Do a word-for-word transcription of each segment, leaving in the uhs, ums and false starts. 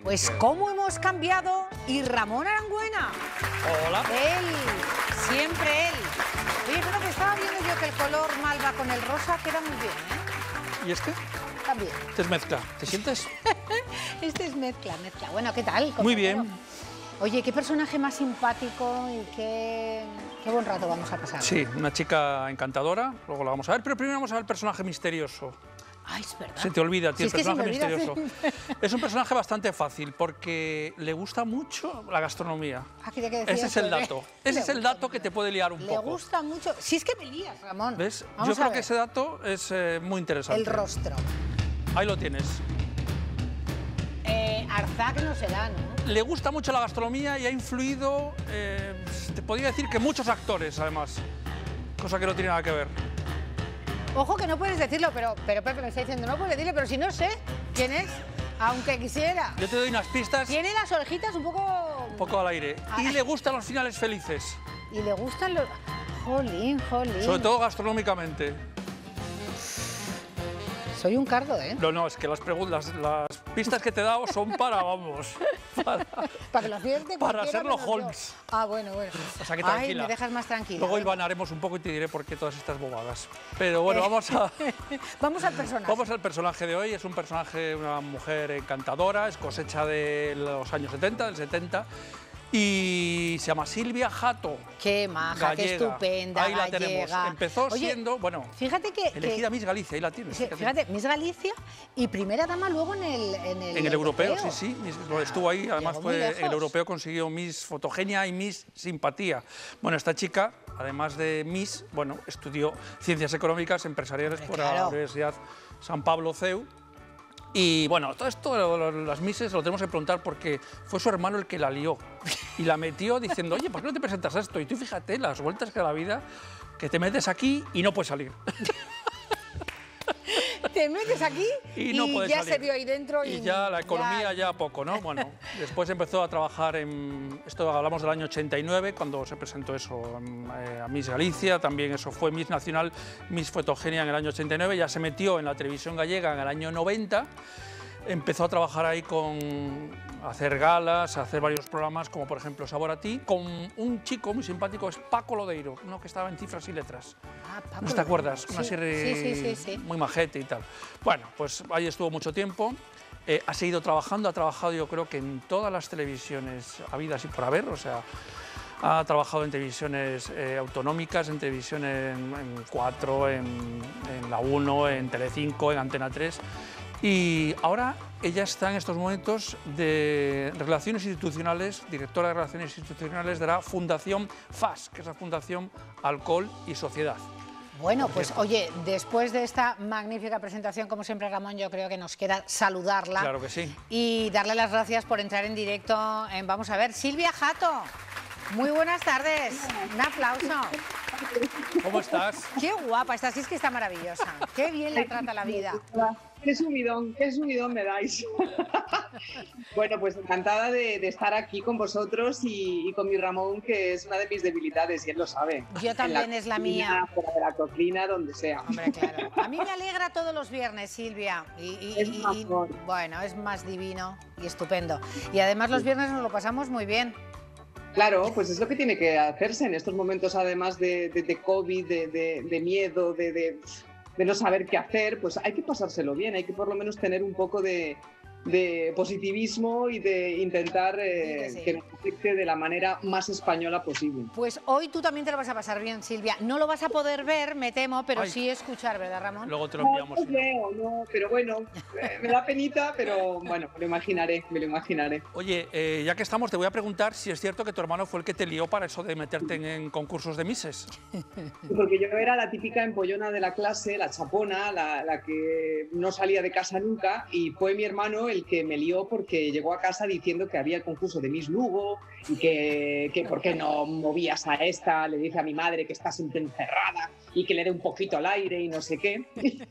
Pues cómo hemos cambiado y Ramón Arangüena. Hola. Él, siempre él. Oye, creo que estaba viendo yo que el color malva con el rosa queda muy bien, ¿eh? ¿Y este? También. Este es mezcla. ¿Te sientes? Este es mezcla, mezcla. Bueno, ¿qué tal, compañero? Muy bien. Oye, qué personaje más simpático y qué, qué buen rato vamos a pasar. Sí, una chica encantadora, luego la vamos a ver, pero primero vamos a ver el personaje misterioso. Ay, es verdad. Se te olvida, tío, Sí, el es que se personaje me olvida, misterioso. sí. Es un personaje bastante fácil porque le gusta mucho la gastronomía. Ah, quería que decías Ese es el eso, ¿eh? dato. Ese Le es el gusta dato que mucho. te puede liar un Le poco. gusta mucho. Si es que me lías, Ramón. ¿Ves? Vamos Yo a creo ver. que ese dato es eh, muy interesante. El rostro. Ahí lo tienes. Eh, Arzac no será, ¿no? Le gusta mucho la gastronomía y ha influido, eh, te podría decir que muchos actores, además. Cosa que no tiene nada que ver. Ojo que no puedes decirlo, pero, pero Pepe me está diciendo, no puedes decirlo, pero si no sé quién es, aunque quisiera. Yo te doy unas pistas Tiene las orejitas un poco... un poco al aire. Y le gustan los finales felices, Y le gustan los... Jolín, jolín. sobre todo gastronómicamente. Soy un cardo, ¿eh? No, no, es que las, preguntas, las pistas que te he dado son para, vamos, para, Para que lo acierte para cualquiera Sherlock menos yo. Holmes. Ah, bueno, bueno. O sea que Ay, tranquila. me dejas más tranquila. Luego venga. hilvanaremos un poco y te diré por qué todas estas bobadas. Pero bueno, vamos a... Vamos al personaje. Vamos al personaje de hoy. Es un personaje, una mujer encantadora, es cosecha de los años setenta, del setenta, y se llama Silvia Jato. Qué maja, qué Gallega. estupenda, Ahí la gallega. tenemos. Empezó Oye, siendo, bueno, fíjate que... elegida que- Miss Galicia, ahí la tienes. sí, fíjate, Miss Galicia y primera dama luego en el... En el, En el europeo, sí, sí, Miss- lo estuvo ahí, además llegó muy fue, lejos. el europeo consiguió Miss Fotogenia y Miss Simpatía. Bueno, esta chica, además de Miss, bueno, estudió Ciencias Económicas Empresariales Hombre, por claro. la Universidad San Pablo C E U. Y bueno, todo esto, lo- lo- las Misses, lo tenemos que preguntar porque fue su hermano el que la lió y la metió diciendo, oye, ¿por qué no te presentas a esto? Y tú fíjate las vueltas que da la vida, que te metes aquí y no puedes salir. Te metes aquí Y no puedes ya salir. se vio ahí dentro. Y, Y ya la economía ya poco, ¿no? Bueno, después empezó a trabajar en... Esto hablamos del año ochenta y nueve, cuando se presentó eso eh, a Miss Galicia, también eso fue Miss Nacional, Miss Fotogenia en el año ochenta y nueve, ya se metió en la televisión gallega en el año noventa, empezó a trabajar ahí con... a hacer galas, a hacer varios programas, como por ejemplo Sabor a ti, con un chico muy simpático, es Paco Lodeiro, uno que estaba en Cifras y Letras. Ah, Paco ¿No te Lodeiro. acuerdas? Una Sí, serie sí, sí, sí, sí. muy majete y tal. Bueno, pues ahí estuvo mucho tiempo. Eh, ha seguido trabajando, ha trabajado yo creo que en todas las televisiones habidas y por haber, o sea, ha trabajado en televisiones eh, autonómicas, en televisión en, en cuatro, en, en La uno, en Telecinco, en Antena tres. Y ahora ella está en estos momentos de Relaciones Institucionales, directora de Relaciones Institucionales de la Fundación F A S, que es la Fundación Alcohol y Sociedad. Bueno, pues oye, después de esta magnífica presentación, como siempre, Ramón, yo creo que nos queda saludarla. Claro que sí. Y darle las gracias por entrar en directo en, vamos a ver, Silvia Jato. Muy buenas tardes. Un aplauso. ¿Cómo estás? Qué guapa estás, es que está maravillosa. Qué bien le trata la vida. Qué subidón, qué subidón me dais. Bueno, pues encantada de, de estar aquí con vosotros y, y con mi Ramón, que es una de mis debilidades y él lo sabe. Yo también En es la cocina, mía. fuera de la cocina, donde sea. Hombre, claro. A mí me alegra todos los viernes, Silvia. Y, y- Es y- y- mejor. bueno, es más divino y estupendo. Y además los viernes nos lo pasamos muy bien. Claro, pues es lo que tiene que hacerse en estos momentos, además de, de, de COVID, de, de, de miedo, de, de, de no saber qué hacer, pues hay que pasárselo bien, hay que por lo menos tener un poco de, de positivismo y de intentar eh, Sí que sí. que nos afecte de la manera más española posible. Pues hoy tú también te lo vas a pasar bien, Silvia. No lo vas a poder ver, me temo, pero Ay. sí escuchar, ¿verdad, Ramón? Luego te lo No, enviamos. no creo, no, pero bueno, eh, me da penita, pero bueno, me lo imaginaré, me lo imaginaré. Oye, eh, ya que estamos, te voy a preguntar si es cierto que tu hermano fue el que te lió para eso de meterte en, en concursos de Misses. Porque yo era la típica empollona de la clase, la chapona, la, la que no salía de casa nunca, y fue mi hermano el que me lió porque llegó a casa diciendo que había el concurso de Miss Lugo y que, que por qué no movías a esta, le dice a mi madre que está siempre encerrada y que le dé un poquito al aire y no sé qué.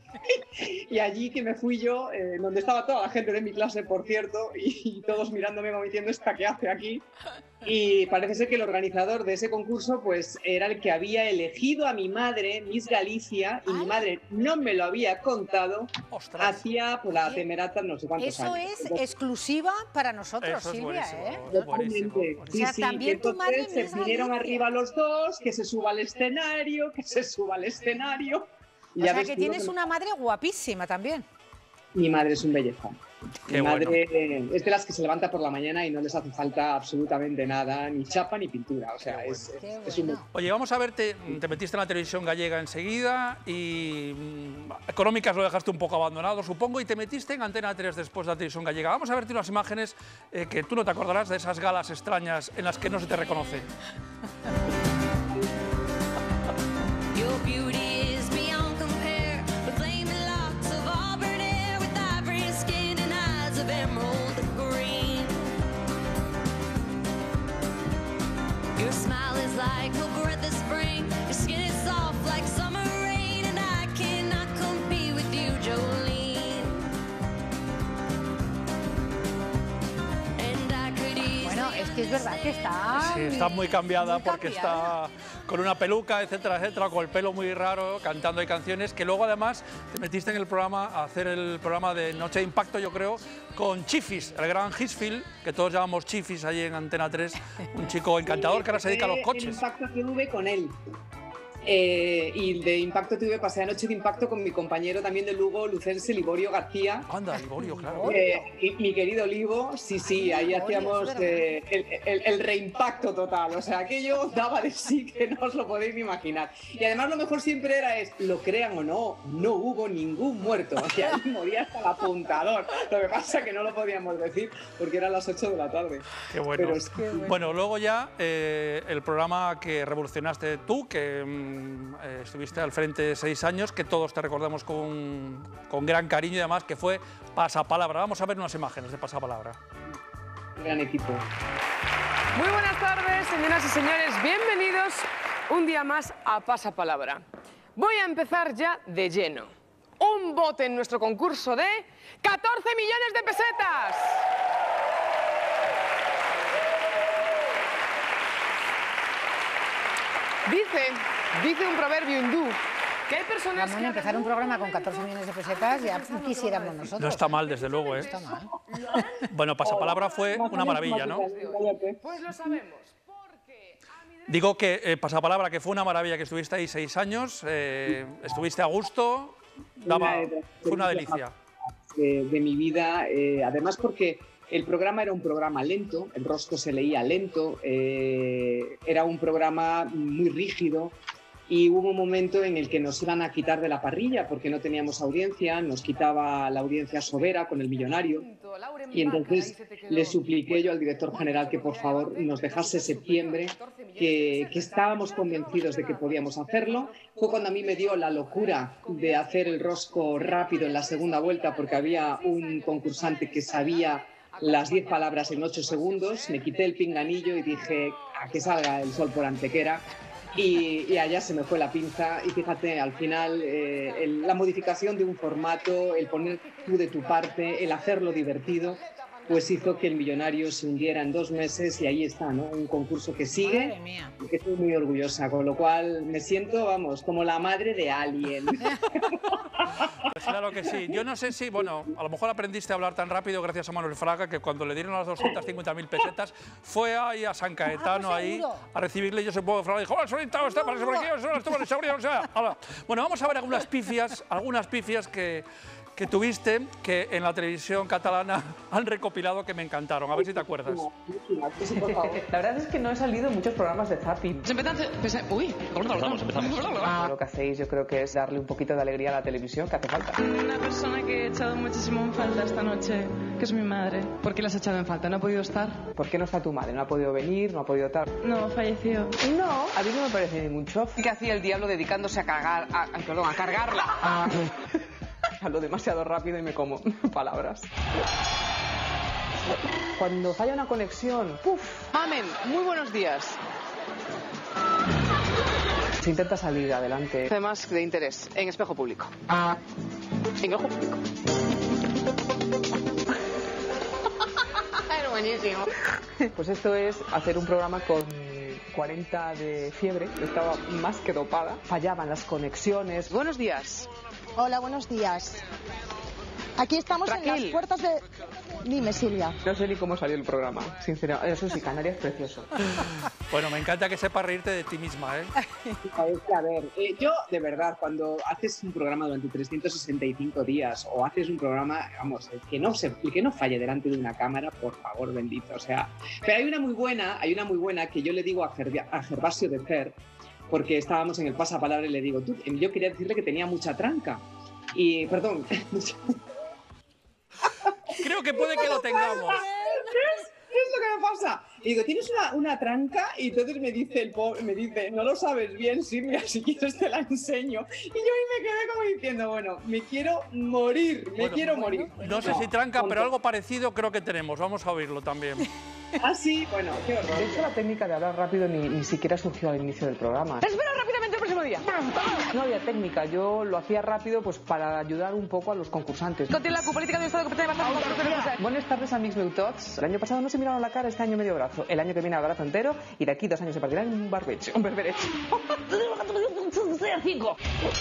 Y allí que me fui yo, eh, donde estaba toda la gente de mi clase, por cierto, y, y todos mirándome como diciendo, ¿esta qué hace aquí? Y parece ser que el organizador de ese concurso pues era el que había elegido a mi madre, Miss Galicia, y mi madre no me lo había contado. ¡Ostras! Hacía pues, la temerata no sé cuántos Eso años. es Entonces, exclusiva para nosotros, Eso es Silvia, buenísimo, ¿eh? es buenísimo, Totalmente. buenísimo. Sí, O sea, sí. también Y tu madre, entonces se Miss vinieron Galicia. arriba los dos, que se suba al escenario, que se suba al escenario. Y O ya sea ves que tú lo tienes me- una madre guapísima también. Mi madre es un belleza. Qué Mi bueno. madre eh, es de las que se levanta por la mañana y no les hace falta absolutamente nada, ni chapa ni pintura. O sea, Qué es, Qué es un... bueno. Oye, vamos a verte, te metiste en la televisión gallega enseguida y mm, Económicas lo dejaste un poco abandonado, supongo, y te metiste en Antena tres después de la televisión gallega. Vamos a verte unas imágenes eh, que tú no te acordarás de esas galas extrañas en las que no se te reconoce. Your beauty is beyond compare, with flaming locks of auburn hair, with ivory skin and eyes of emerald green. Your smile is like a breath of spring, your skin is soft like summer rain, and I cannot compete with you, Jolene. And I could easily Bueno, es que es verdad que está... Sí, está muy cambiada muy porque cambiada. está con una peluca, etcétera, etcétera, con el pelo muy raro, cantando hay canciones, que luego además te metiste en el programa a hacer el programa de Noche de Impacto, yo creo, con Chifis, el gran Hisfield, que todos llamamos Chifis allí en Antena tres, un chico encantador que ahora se dedica a los En coches. Impacto T V con él. Eh, y de Impacto T V pasé a Noche de Impacto con mi compañero también de Lugo, Lucense Liborio García. Anda, Liborio, claro. Eh, y mi querido Libo, sí, sí, ahí Liborio, hacíamos es verdad. eh, el, el- el reimpacto total. O sea, aquello daba de sí que no os lo podéis ni imaginar. Y además lo mejor siempre era es, lo crean o no, no hubo ningún muerto. Y ahí moría hasta el apuntador. Lo que pasa es que no lo podíamos decir porque eran las ocho de la tarde. Qué bueno. Pero es que- Bueno, luego ya eh, el programa que revolucionaste tú, que mm, eh, estuviste al frente seis años, que todos te recordamos con, con gran cariño y además, que fue Pasapalabra. Vamos a ver unas imágenes de Pasapalabra. Gran equipo. Muy buenas tardes, señoras y señores. Bienvenidos un día más a Pasapalabra. Voy a empezar ya de lleno. Un bote en nuestro concurso de catorce millones de pesetas. Dice, dice un proverbio hindú que hay personas Ramón, que... empezar un programa con catorce millones de pesetas ya quisiéramos nosotros. No está mal, desde luego, ¿eh? Está mal. Bueno, Pasapalabra fue una maravilla, ¿no? Pues lo sabemos, porque... a mi derecha- Digo que eh, Pasapalabra, que fue una maravilla, que estuviste ahí seis años, eh, estuviste a gusto, daba, fue una delicia. De, de mi vida, eh, además porque el programa era un programa lento, el rostro se leía lento, eh, era un programa muy rígido y hubo un momento en el que nos iban a quitar de la parrilla porque no teníamos audiencia, nos quitaba la audiencia Sobera con El Millonario. Y entonces le supliqué yo al director general que por favor nos dejase septiembre, que, que estábamos convencidos de que podíamos hacerlo. Fue cuando a mí me dio la locura de hacer el rosco rápido en la segunda vuelta porque había un concursante que sabía las diez palabras en ocho segundos. Me quité el pinganillo y dije a que salga el sol por Antequera. Y, y allá se me fue la pinza y fíjate, al final eh, el- la modificación de un formato, el poner tú de tu parte, el hacerlo divertido, pues hizo que El Millonario se hundiera en dos meses y ahí está, ¿no? Un concurso que sigue Madre mía. y que estoy muy orgullosa, con lo cual me siento, vamos, como la madre de alguien. Pues claro que sí. Yo no sé si, bueno, a lo mejor aprendiste a hablar tan rápido gracias a Manuel Fraga, que cuando le dieron las doscientas cincuenta mil pesetas, fue ahí a San Caetano, Ah, pues ahí, seguro. a recibirle. Yo supongo que Fraga dijo, hola, solita, está para por aquí, hola, estuvo en seguridad, o sea, hola. Bueno, vamos a ver algunas pifias, algunas pifias que, que tuviste, que en la televisión catalana han recopilado, que me encantaron. A ver si te acuerdas. Sí, por favor. La verdad es que no he salido en muchos programas de zapping. Se empiezan a hacer- Uy, empezamos, empezamos. Lo que hacéis yo creo que es darle un poquito de alegría a la televisión que hace falta. Una persona que he echado muchísimo en falta esta noche, que es mi madre. ¿Por qué la has echado en falta? ¿No ha podido estar? ¿Por qué no está tu madre? ¿No ha podido venir? ¿No ha podido tal? No, falleció. No, a mí no me parece ningún chof. ¿Qué hacía el diablo dedicándose a cagar, a, a- perdón, a cargarla? Ah, hablo demasiado rápido y me como palabras. Cuando falla una conexión, ¡puf! Mamen, muy buenos días. Se intenta salir adelante. Temas de interés en espejo público. En ojo público. buenísimo. Pues esto es hacer un programa con cuarenta de fiebre. Estaba más que dopada. Fallaban las conexiones. Buenos días. Hola, buenos días. Aquí estamos en Raquel. las puertas de... Dime, Silvia. No sé ni cómo salió el programa, sinceramente. Eso sí, Canarias precioso. Bueno, me encanta que sepas reírte de ti misma, ¿eh? A ver, a ver, eh, yo de verdad, cuando haces un programa durante trescientos sesenta y cinco días o haces un programa, vamos, el que no se, el que no falle delante de una cámara, por favor, bendito, o sea. Pero hay una muy buena, hay una muy buena que yo le digo a, Ger- a Gervasio de Fer, porque estábamos en el pasapalabra y le digo, tú, yo quería decirle que tenía mucha tranca. Y, perdón, Creo que puede que lo tengamos. ¿qué es lo que me pasa? Y digo, ¿tienes una, una tranca? Y entonces me dice el pobre, me dice, no lo sabes bien, Silvia, si quieres te la enseño. Y yo ahí me quedé como diciendo, bueno, me quiero morir, me Bueno, quiero morir. No sé si tranca, pero algo parecido creo que tenemos. Vamos a oírlo también. Ah, sí, bueno, qué horror. De hecho, la técnica de hablar rápido ni, ni siquiera surgió al inicio del programa. Espera rápidamente el próximo día. No había técnica, yo lo hacía rápido pues para ayudar un poco a los concursantes. Contiene la política del Estado que pretende basar. Buenas tardes, amics Meutots. El año pasado no se miraron la cara, este año medio brazo. El año que viene al brazo entero y de aquí dos años se partirán un barbecho. Un berberecho. Cinco.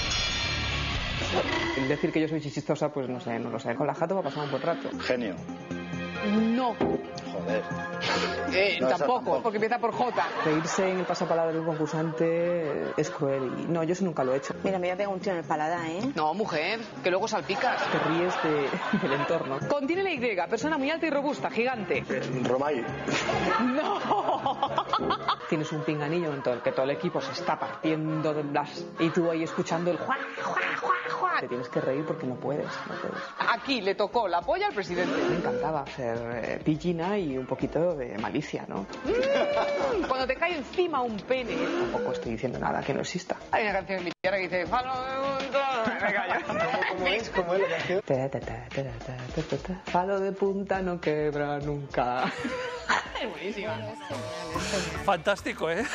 El decir que yo soy chichistosa, pues no sé, no lo sé. Con la jato va a pasar un buen rato. Genio. No. Joder. Eh, No, esa tampoco, tampoco. porque empieza por J. Reírse en el pasapalabra de un concursante es cruel y no, yo eso nunca lo he hecho. Mira, me voy a pegar un tiro en el paladar, ¿eh? No, mujer, que luego salpicas. Te ríes de- del entorno. Contiene la Y, persona muy alta y robusta, gigante. Romay. No. Tienes un pinganillo en todo el que todo el equipo se está partiendo de las... Y tú ahí escuchando el juá, juá, juá, juá. Te tienes que reír porque no puedes, no puedes. Aquí le tocó la polla al presidente. Me encantaba hacer eh, pillina y un poquito de malicia, ¿no? Mm, Cuando te cae encima un pene. Tampoco estoy diciendo nada que no exista. Hay una canción en mi tierra que dice, "Falo de un toro". Me callo. ¿Cómo es? ¿Cómo es la canción? Ta, ta, ta, ta, ta, ta, ta, ta. Palo de punta no quebra nunca. Es buenísima. Fantástico, ¿eh?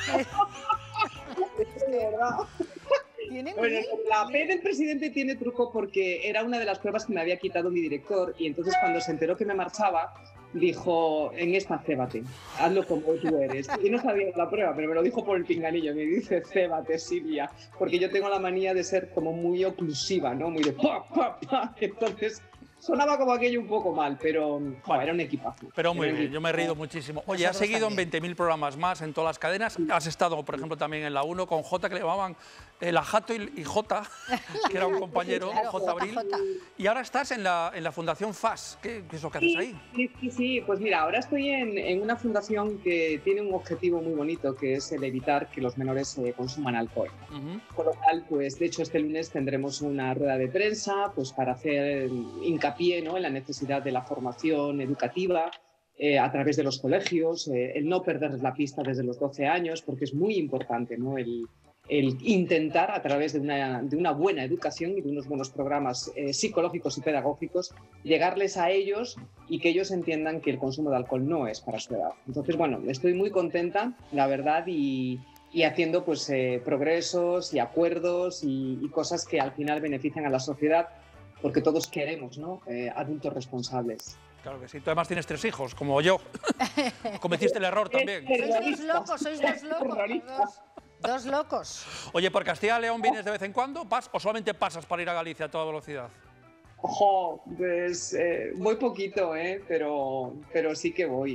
De verdad. Tiene Bueno, mil. la P del presidente tiene truco porque era una de las pruebas que me había quitado mi director y entonces cuando se enteró que me marchaba, dijo, en esta cébate, hazlo como tú eres. Y no sabía la prueba, pero me lo dijo por el pinganillo, me dice cébate, Silvia, porque yo tengo la manía de ser como muy oclusiva, ¿no? Muy de pa, pa, pa. Entonces sonaba como aquello un poco mal, pero bueno, era un equipazo. Pero muy Era un bien, yo me he reído muchísimo. Oye, has Nosotros seguido en también. veinte mil programas más en todas las cadenas. Has estado, por ejemplo, también en la uno con J, que le llamaban eh, la Jato y, y J, que era un compañero, Claro, J. Abril. J J. Y ahora estás en la, en la Fundación F A S. ¿Qué, qué es lo que haces ahí? Sí, sí, sí, pues mira, ahora estoy en, en una fundación que tiene un objetivo muy bonito, que es el evitar que los menores eh, consuman alcohol. Ujú. Con lo cual, pues de hecho este lunes tendremos una rueda de prensa pues para hacer hincapié, ¿no?, en la necesidad de la formación educativa eh, a través de los colegios, eh, el no perder la pista desde los doce años, porque es muy importante, ¿no?, el, el intentar a través de una, de una buena educación y de unos buenos programas eh, psicológicos y pedagógicos llegarles a ellos y que ellos entiendan que el consumo de alcohol no es para su edad. Entonces, bueno, estoy muy contenta, la verdad, y y haciendo pues eh, progresos y acuerdos y, y cosas que al final benefician a la sociedad, porque todos queremos, ¿no?, eh, adultos responsables. Claro que sí. Tú además tienes tres hijos, como yo. Cometiste el error también. Sois dos locos, sois dos locos. Terroristas. Dos, dos locos. Oye, ¿por Castilla y León vienes de vez en cuando pas- o solamente pasas para ir a Galicia a toda velocidad? Ojo, pues eh, voy poquito, ¿eh? pero, pero sí que voy.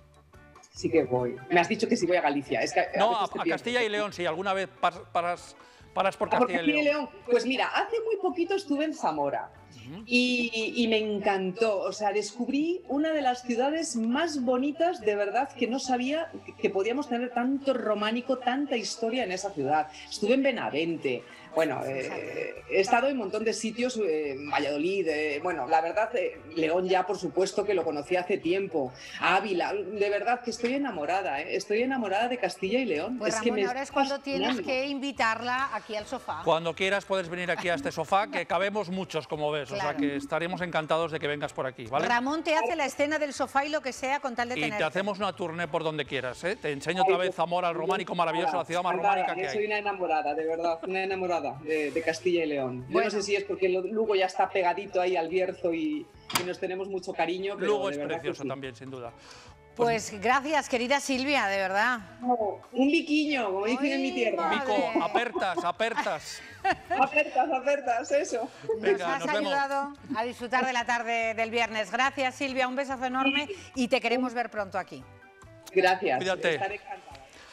Sí que voy. Me has dicho que sí voy a Galicia. Es que a No, veces a, te a pierdo. Castilla y León, sí. ¿Alguna vez pas- paras, paras por Ah, por Castilla y Castilla y León? León. Pues mira, hace muy poquito estuve en Zamora y, y me encantó. O sea, descubrí una de las ciudades más bonitas, de verdad, que no sabía que- que podíamos tener tanto románico, tanta historia en esa ciudad. Estuve en Benavente. Bueno, eh, he estado en un montón de sitios, eh, en Valladolid, eh, bueno, la verdad, eh, León ya por supuesto que lo conocí hace tiempo, Ávila, de verdad que estoy enamorada, eh, estoy enamorada de Castilla y León. Pues es que Ramón, me ahora es está cuando tienes fascinando. que invitarla aquí al sofá. Cuando quieras puedes venir aquí a este sofá, que cabemos muchos, como ves. O sea Claro. que estaremos encantados de que vengas por aquí, ¿vale? Ramón te hace la escena del sofá y lo que sea con tal de Y tener. te hacemos una tournée por donde quieras, ¿eh? Te enseño otra vez Zamora, el románico maravilloso, la ciudad más Encantada, románica que yo soy hay. una enamorada, de verdad, una enamorada. enamorada de, de Castilla y León. Yo Bueno. no sé si es porque lo- Lugo ya está pegadito ahí al Bierzo y, y nos tenemos mucho cariño, pero Lugo de es verdad que precioso sí. también, sin duda. Pues gracias, querida Silvia, de verdad. Un biquiño, como dicen en mi Ay, tierra. madre. Vico, apertas, apertas. Apertas, apertas, eso. Venga, nos has nos vemos. ayudado a disfrutar de la tarde del viernes. Gracias, Silvia, un besazo enorme y te queremos ver pronto aquí. Gracias. Cuídate. Estaré encantada.